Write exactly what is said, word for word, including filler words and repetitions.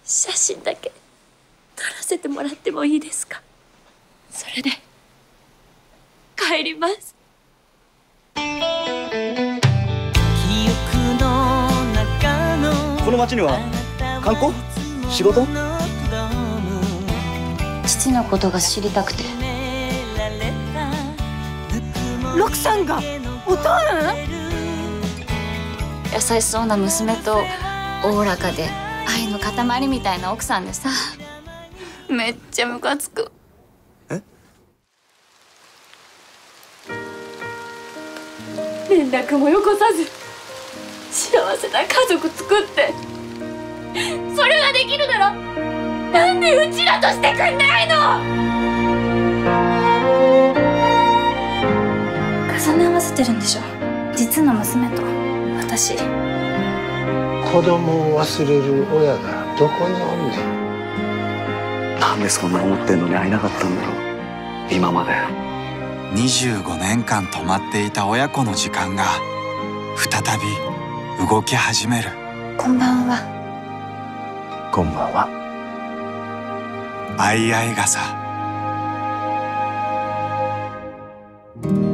写真だけ撮らせてもらってもいいですか？それで帰ります。 この町には観光？仕事？ 父のことが知りたくて。 陸さんがおとん？ 優しそうな娘とおおらかで愛の塊みたいな奥さんでさ、めっちゃムカつく。 え？ 連絡もよこさず幸せな家族作って、それができるならなんでうちらとしてくんないの？重ね合わせてるんでしょ、実の娘と私。 子供を忘れる親がどこにおんねん。 なんでそんな思ってんのに会えなかったんだろう、今まで。 にじゅうごねんかん止まっていた親子の時間が再び動き始める。 こんばんは。 こんばんは。 相合い傘。